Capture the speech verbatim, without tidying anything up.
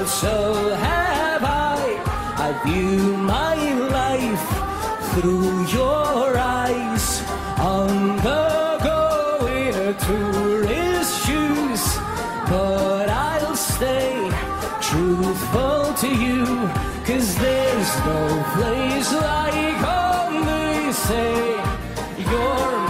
but so have I. I view my life through your eyes. On the go in a tourist shoes, but I'll stay truthful to you, 'cause there's no place like home, they say. You're